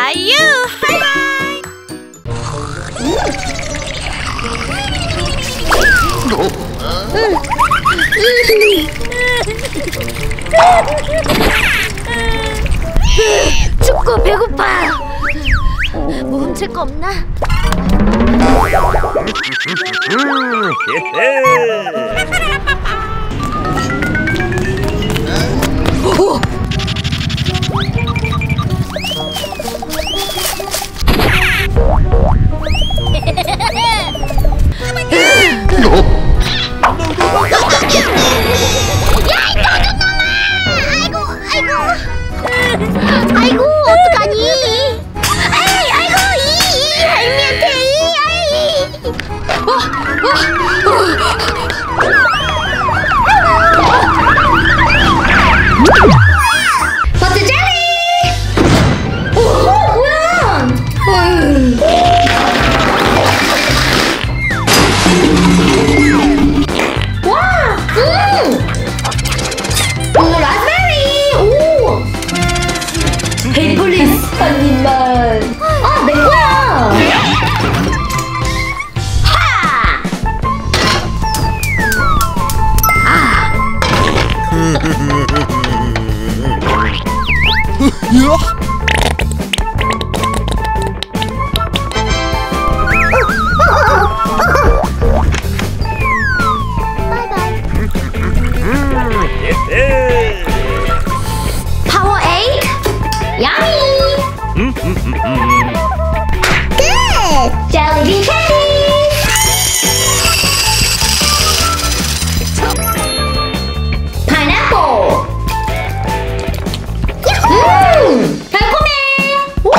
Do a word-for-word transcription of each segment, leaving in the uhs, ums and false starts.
아유, 하이하이. 춥고 배고파. 뭐 훔칠 거 없나? 오! 아이고 어떡하니? 아이 아이고 이, 이 할미한테 이 아이. 어, 어, 어. 버터 젤리. 오 뭐야? 와, 음. 오 라즈베리. 오. 헤이플리스 한 입만. 아, 내 거야. 하! 아. 파워 에잇. 야미. 끝! 젤리빈 캔디! 파인애플! 음! 달콤해! 오!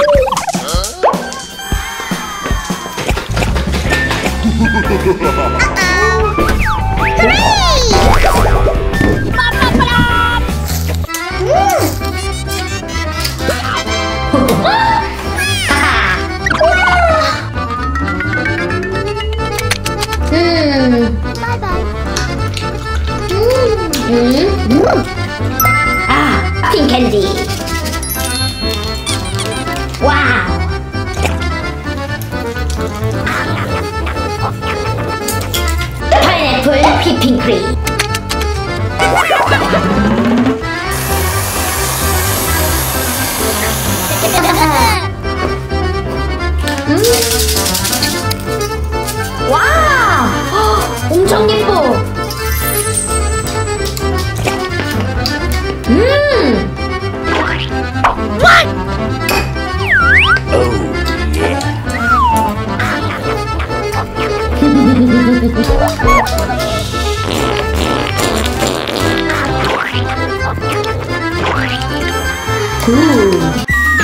음. 바이바이. 음. 음. 음. 아, 핑캔디. 와우. 파인애플 휘핑크림. 음. 와, 헉, 엄청 예뻐. 음. What? Oh yeah. 굿.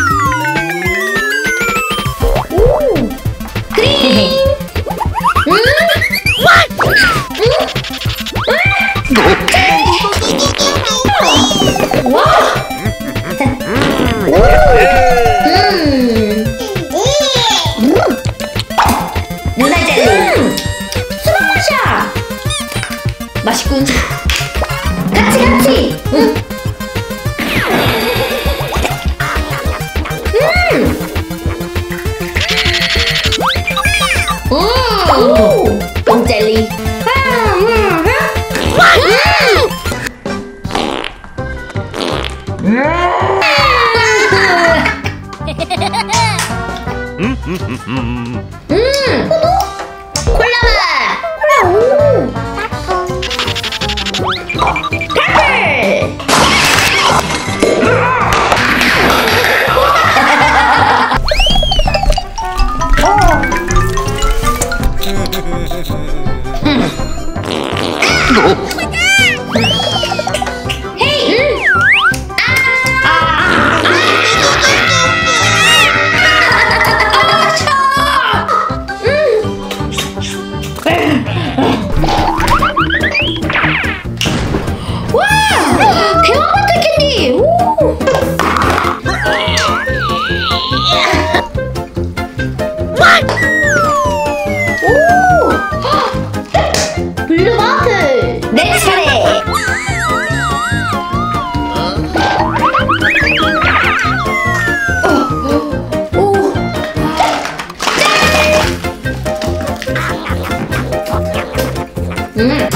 오. 그린. 음? What? 음? 와! 음. 음. 누나 젤리. 음. 수박 맛이야. 맛있군. 같이 같이. 음. 음. 오! 똥젤리. 음! 음! 콜라맛! 오! 페플! 헤이! 음. 아! 아! 아! 음. 음.